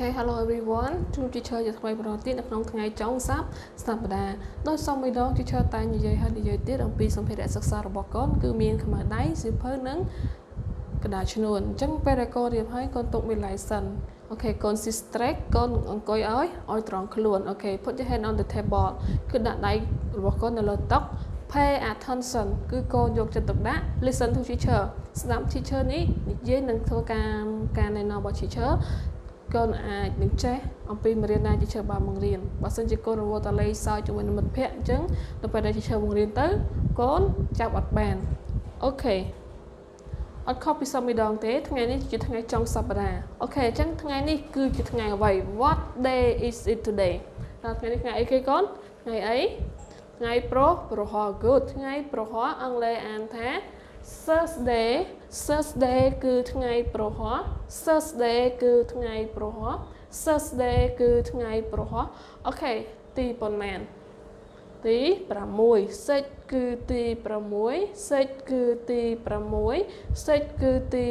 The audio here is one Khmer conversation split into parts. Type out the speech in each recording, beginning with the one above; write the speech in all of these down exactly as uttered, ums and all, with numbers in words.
Okay, hello everyone. ជួបជាច្រើនជាថ្មីម្ដងទៀតនៅក្នុងថ្ងៃចុងសប្តាហ៍ដោយសូមម្ដងជាច្រើនតែនិយាយហើយនិយាយទៀតអំពីសម្ភារៈសិក្សារបស់កូនគឺមានខ្មៅដៃសៀវភៅនិងกระดาษឈ្នួនអញ្ចឹងពេលដែលកូនរៀបហើយកូនទុកមាន license. Okay, កូន sit straight កូនអង្គុយឲ្យឲ្យត្រង់ខ្លួន Okay, put your hand on the table គឺដាក់ដៃរបស់កូននៅលើតុ Pay attention គឺកូនយកចិត្តទុកដាក់ Listen to teacher ស្ដាប់ teacher នេះនិយាយនឹងធ្វើការការណែនាំរបស់ teacher កូនអាចនឹងចេះអំពីមេរៀនណា teacher បានបង្រៀនបើសិនជាកូនរវល់តែលេងសើចជាមួយនឹងមិត្តភ័ក្តិអញ្ចឹងទៅពេលដែល teacher បង្រៀនទៅកូនចាប់អត់បាន Okay អត់ខុសពីសម្ដងទេថ្ងៃនេះជាថ្ងៃចុងសប្តាហ៍ Okay អញ្ចឹងថ្ងៃនេះគឺជាថ្ងៃអ្វី What day is it today តើថ្ងៃនេះថ្ងៃអីគេកូនថ្ងៃអីថ្ងៃប្រោះប្រហោះ Good ថ្ងៃប្រហោះអង់គ្លេសអានថា Thursday Thursday គឺថ្ងៃប្រហោះ Thursday គឺថ្ងៃប្រហោះ Thursday គឺថ្ងៃប្រហោះ Okay ទីប៉ុន្មានទី6 Six គឺទី6 Six គឺទី6 Six គឺទី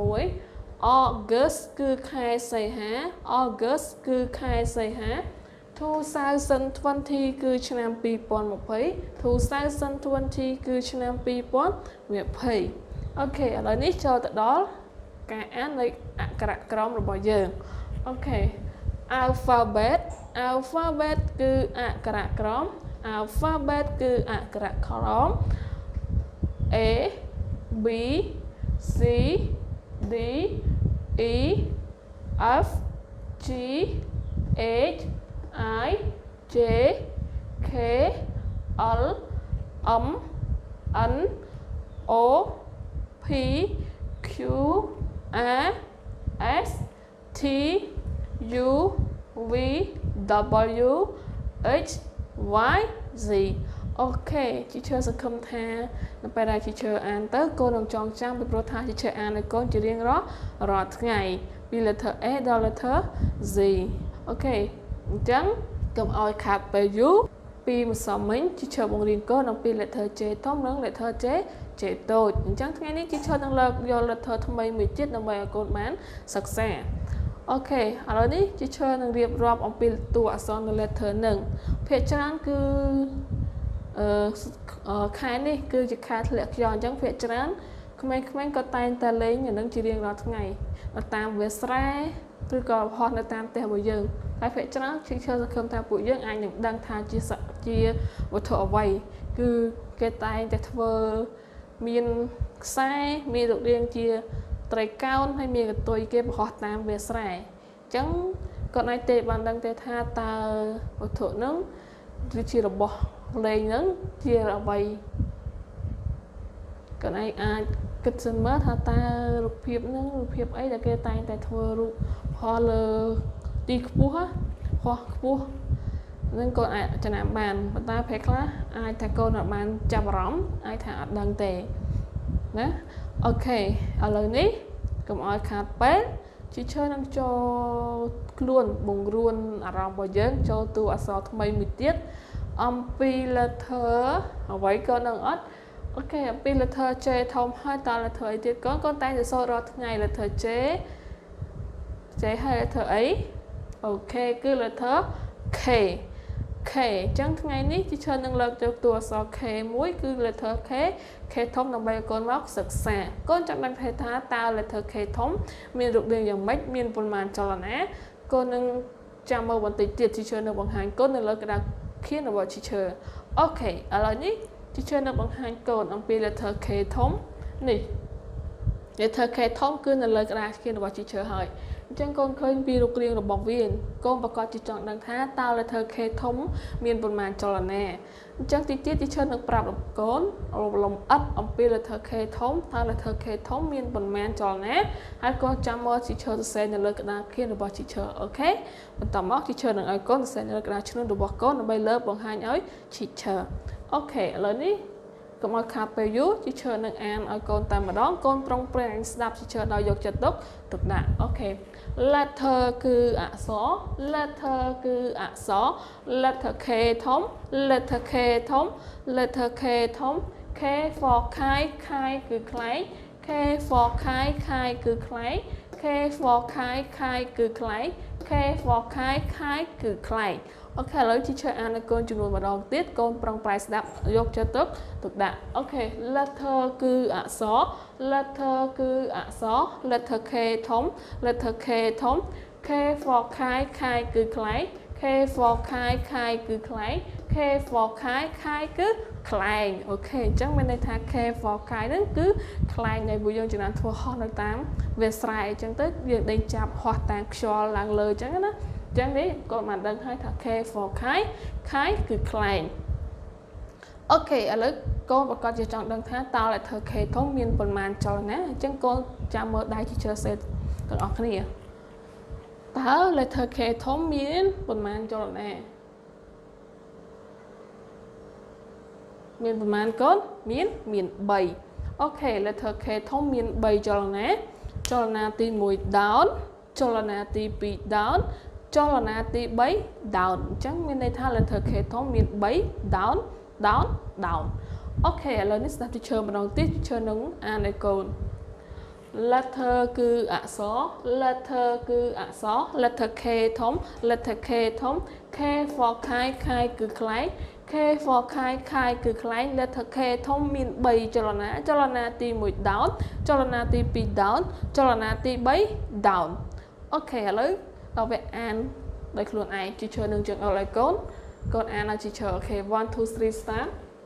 6 August គឺខែសីហា August គឺខែសីហា two thousand twenty គឺឆ្នាំtwo thousand twenty two thousand twenty គឺឆ្នាំtwo thousand twenty អូខេឥឡូវនេះចូលទៅដល់ការអាននៃអក្ខរក្រមរបស់យើងអូខេ alphabet alphabet គឺអក្ខរក្រម alphabet គឺអក្ខរក្រម A B C D E F G H I J K L M N O P Q R S T U V W X Y Z អូខេ teacher សង្ឃឹមថានៅពេលដែល teacher អានទៅកូននឹងចងចាំពីព្រោះថា teacher អានឲ្យកូនជារៀងរាល់រាល់ថ្ងៃពី letter A ដល់ letter Z អូខេអញ្ចឹងកុំឲ្យខាតពេលយូរពីម្សិលមិញ teacher បង្រៀនកូនអំពី letter J ធំនិង letter J J តូចអញ្ចឹងថ្ងៃនេះ teacher នឹងលើកយក letter ថ្មីមួយទៀតដើម្បីឲ្យកូនបានសិក្សាអូខេឥឡូវនេះ teacher នឹងរៀបរាប់អំពីតួអក្សរនៅ letter នឹងភាគច្រើនគឺអឺខែនេះគឺជាខែធ្លាក់ខ្យល់អញ្ចឹងភាគច្រើនក្មេងៗក៏តែងតែលេងអានឹងជារៀងរាល់ថ្ងៃតាមវាលស្រែឬក៏ហោះនៅតាមផ្ទះរបស់យើងហើយភាគច្រើន teacher សង្ឃឹមថាពួកយើងអាចនឹងដឹងថាជាជាវត្ថុអ្វីគឺគេតែងតែធ្វើមានខ្សែមានរូបរាងជាត្រីកោណហើយមានកន្ទុយគេបង្ហោះតាមវាលស្រែអញ្ចឹងគាត់អាចទេបានដឹងទេថាតើវត្ថុហ្នឹងគឺជារបស់លេងហ្នឹងជាអ្វីគាត់អាចអាចគិតសិនមើលថាតើរូបភាពហ្នឹងរូបភាពអីដែលគេតែងតែធ្វើរូបផលលើទីខ្ពស់ហោះខ្ពស់នឹងកូនអាចចំណាំបានប៉ុន្តែពេលខ្លះអាចថាកូនអត់បានចាប់អារម្មណ៍អាចថាអត់ដឹងទេណាអូខេឥឡូវនេះកុំឲ្យខាតពេល teacher នឹងចូលខ្លួនបង្រួនអារម្មណ៍របស់យើងចូលតួអក្សរថ្មីមួយទៀតអំពី letter អ្វីក៏នឹងអត់អូខេអំពី letter J ធំហើយតើ letter អីទៀតកូនកូនតែងតែសូត្ររាល់ថ្ងៃ letter J J ហើយ letter អីអូខេគឺ letter K K អញ្ចឹងថ្ងៃនេះ teacher នឹងលើកយកតួអក្សរ K មួយគឺ letter K K ធំដើម្បីឲ្យកូនមកសិក្សាកូនចង់ដឹងថាតើ letter K ធំមានរូបរាងយ៉ាងម៉េចមានប៉ុន្មានចលនាកូននឹងចាំមើលបន្តិចទៀត teacher នឹងបង្ហាញកូននៅលើក្តារខៀនរបស់ teacher អូខេឥឡូវនេះ teacher នឹងបង្ហាញកូនអំពី letter K ធំនេះ letter K ធំគឺនៅលើក្តារខៀនរបស់ teacher ហើយអញ្ចឹងកូនឃើញពីរូបរាងរបស់វាកូនប្រកាសជាចង់ដឹងថាតើ letter K ធំមានប៉ុន្មានចលនាអញ្ចឹងទីទៀត teacher នឹងប្រាប់កូនលំអិតអំពី letter K ធំតើ letter K ធំមានប៉ុន្មានចលនាហើយកូនចាំមើល teacher សរសេរនៅលើក្តារខៀនរបស់ teacher អូខេបន្តមក teacher នឹងឲ្យកូនសរសេរនៅលើក្តារឈ្នួនរបស់កូនដើម្បីលើកបង្ហាញឲ្យ teacher អូខេឥឡូវនេះកុំឲ្យខាតពេលយូរ teacher នឹងអានឲ្យកូនតែម្ដងកូនប្រុងប្រែងស្ដាប់ teacher ដោយយកចិត្តទុកទុកដាក់អូខេ letter គឺអក្សរ letter គឺអក្សរ letter K ធំ letter K ធំ letter K ធំ K for ខាយខាយគឺខ្លែង K for ខាយខាយគឺខ្លែង K for ខាយខាយគឺខ្លែង K for ខែខែគឺខ្លែងអូខេឥឡូវ teacher អាននៅកូនចំនួនម្ដងទៀតកូនប្រឹងប្រែងស្ដាប់យកចិត្តទុកទុកដាក់អូខេ letter គឺអក្សរ letter គឺអក្សរ letter K ធំ letter K ធំ K for ខែខែគឺខ្លែង K for ខែខែគឺខ្លែង K for ខែខែគឺខ្លែងអូខេអញ្ចឹងមានន័យថា K for ខែហ្នឹងគឺខ្លែងដែលពួកយើងចំណានធ្វើហោះនៅតាមវាលស្រែអញ្ចឹងទៅយើងដេញចាប់ហោះតាមខ្យល់ឡើងលើអញ្ចឹងណាអញ្ចឹងនេះគាត់បានដឹងហើយថា K for ខែខែគឺខ្លែងអូខេឥឡូវកូនប្រកាសជាចង់ដឹងថាតើ letter K ធំមានប៉ុន្មានចលនាអញ្ចឹងកូនចាំមើលដៃ teacher set ទាំងអស់គ្នាតើ letter K ធំមានប៉ុន្មានចលនាមានប្រមាណកូនមានមាន3អូខេ letter K ធំមាន3ចលនាចលនាទី1 down ចលនាទី2 down ចលនាទី3 down អញ្ចឹងមានន័យថា letter K ធំមាន3 down down down អូខេឥឡូវនេះស្ដាប់ teacher ម្ដងទៀត teacher នឹងអានឲ្យកូន letter គឺអក្សរ letter គឺអក្សរ letter K ធំ letter K ធំ K for ខែខែគឺខ្លែងK for ខែខែគឺខ្លែង letter K ធំមាន3ចលនាចលនាទី1 down ចលនាទី2 down ចលនាទី3 down អូខេឥឡូវដល់ពេលអានដោយខ្លួនឯង teacher នឹងជើងអល់ឲ្យកូនកូនអានឲ្យ teacher អូខេone two three start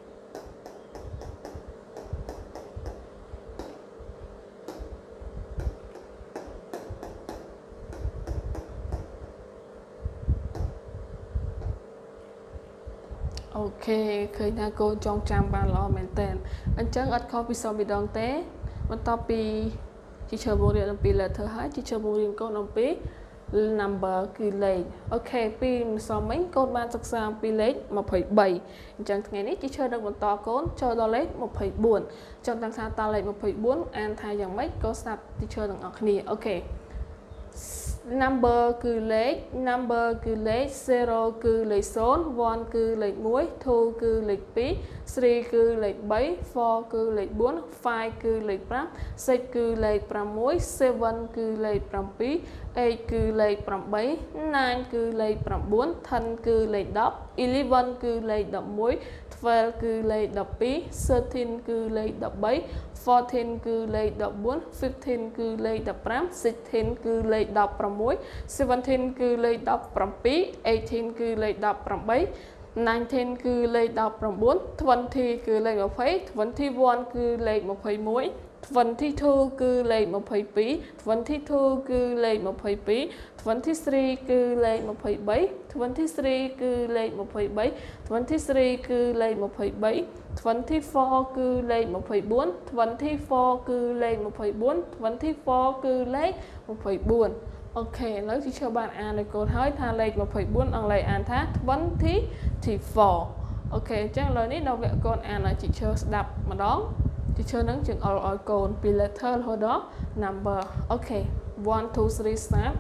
អូខេឃើញថាកូនចងចាំបានល្អមែនតើអញ្ចឹងអត់ខុសពីសុំម្ដងទេបន្ទាប់ពី teacher បង្រៀនអំពី letter ហើយ teacher បង្រៀនកូនអំពី number គឺលេខអូខេពីម្សិលមិញកូនបានសិក្សាអំពីលេខ23អញ្ចឹងថ្ងៃនេះ teacher នឹងបន្តកូនចូលដល់លេខ24ចង់ដឹងថាតើលេខ24អានថាយ៉ាងម៉េចកូនស្ដាប់ teacher ទាំងអស់គ្នាអូខេnumber គឺលេខ number គឺលេខ zero គឺលេខ0 one គឺលេខ1 two គឺលេខ2 three គឺលេខ3 four គឺលេខ4 five គឺលេខ5 six គឺលេខ6 seven គឺលេខ7 eight គឺលេខ8 nine គឺលេខ9 ten គឺលេខ10 eleven គឺលេខ11 twelve គឺលេខ12 thirteen គឺលេខ13 fourteen គឺលេខ14 fifteen គឺលេខ15 sixteen គឺលេខ16 seventeen គឺលេខ17 eighteen គឺលេខ18 nineteen គឺលេខ19 twenty គឺលេខ20 twenty-one គឺលេខ21 twenty-two គឺលេខ22 twenty-two គឺលេខ22 twenty-three គឺលេខ23 twenty-three គឺលេខ23 twenty-three គឺលេខ23 twenty-four គឺលេខ24 twenty-four គឺលេខ24 twenty-four គឺលេខ24អូខេឥឡូវ teacher បានអានឲ្យកូនហើយថាលេខ24អង់គ្លេសអានថា twenty-four អូខេអញ្ចឹងឥឡូវនេះដល់វគ្គកូនអានឲ្យ teacher ស្ដាប់ម្ដង teacher នឹងជើងអល់ឲ្យកូនពី letter រហូតដល់ number អូខេ one two three start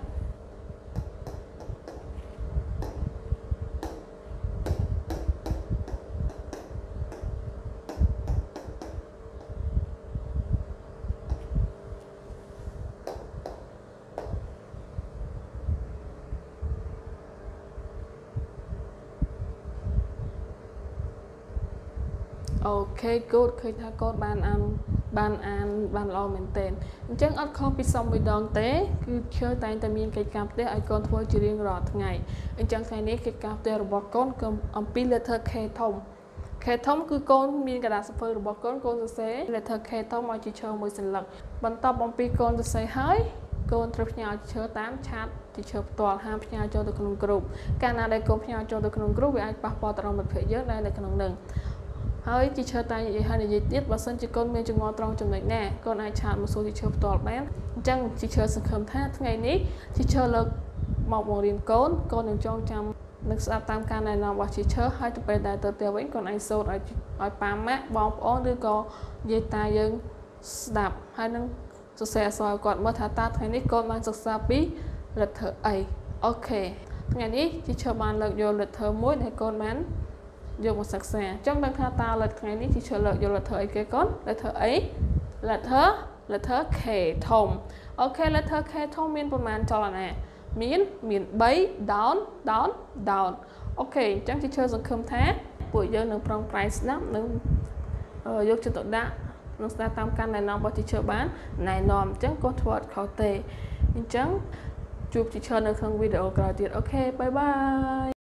អូខេ good ឃើញថាកូនបានអានបានអានបានល្អមែនទែនអញ្ចឹងអត់ខុសពីសុំមួយដងទេគឺឈើតែងតែមានកិច្ចការផ្ទះឲ្យកូនធ្វើជារៀងរាល់ថ្ងៃអញ្ចឹងថ្ងៃនេះកិច្ចការផ្ទះរបស់កូនគឺអំពី letter K ធំ K ធំគឺកូនមានកระดาษសៀវភៅរបស់កូនកូនសរសេរ letter K ធំឲ្យជាឈើមួយសន្លឹកបន្ទាប់អំពីកូនសរសេរហើយកូនត្រូវផ្ញើឈើតាមឆាតទីឈើផ្ទាល់ហាមផ្ញើចូលទៅក្នុងក្រុមកាលណាដែលកូនផ្ញើចូលទៅក្នុងក្រុមវាអាចប៉ះពាល់ទៅដល់មិត្តភ័ក្តិយើងដែលនៅក្នុងនឹងហើយ teacher តែនិយាយហើយនិយាយទៀតបើសិនជាកូនមានចម្ងល់ត្រង់ចំណុចណាកូនអាចឆាតមកសួរ teacher ផ្ទាល់បានអញ្ចឹង teacher សង្ឃឹមថាថ្ងៃនេះ teacher លើកមកបង្រៀនកូនកូននឹងចងចាំនឹងស្ដាប់តាមការណែនាំរបស់ teacher ហើយទៅពេលដែលទៅផ្ទះវិញកូនអាចសូត្រឲ្យឲ្យប៉ាម៉ាក់បងប្អូនឬក៏និយាយតាយើងស្ដាប់ហើយនឹងសរសេរអក្សរឲ្យគាត់មើលថាតើថ្ងៃនេះកូនបានសិក្សាពី letter អីអូខេថ្ងៃនេះ teacher បានលើកយក letter មួយដែលកូនបានយកមកសិក្សាចង់ដឹងថាតើលើថ្ងៃនេះ teacher លើកយក letter អីគេកូន letter អី letter letter K ធំអូខេ letter K ធំមានប្រមាណចលនាមានមាន3 down down down អូខេអញ្ចឹង teacher សង្ឃឹមថាពួកយើងនឹងប្រឹងប្រែងស្ដាប់និងយកចិត្តទុកដាក់នឹងស្ដាប់តាមការណែនាំរបស់ teacher បានណែនាំអញ្ចឹងកុំធ្វើអត់ខុសទេអញ្ចឹងជួប teacher នៅក្នុងវីដេអូក្រោយទៀតអូខេបាយបាយ